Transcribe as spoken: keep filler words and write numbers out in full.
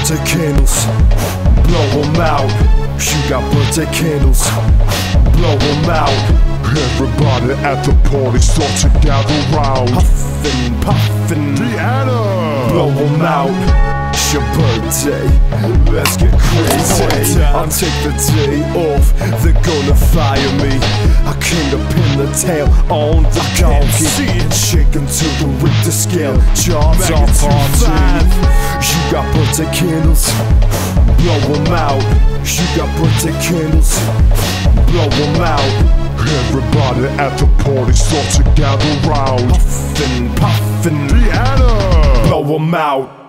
birthday candles, blow them out. You got birthday candles, blow them out. Everybody at the party start to gather round. Puffin', puffin', Deanna, blow them out. It's your birthday, let's get crazy. I'll take the day off, they're gonna fire me. I came to pin the tail on the donkey, shaking to the Richter scale, jobs on party. You got birthday candles, blow them out. You got birthday candles, blow them out. everybody at the party start to gather round. Puffin', puffin', Deanna, blow them out.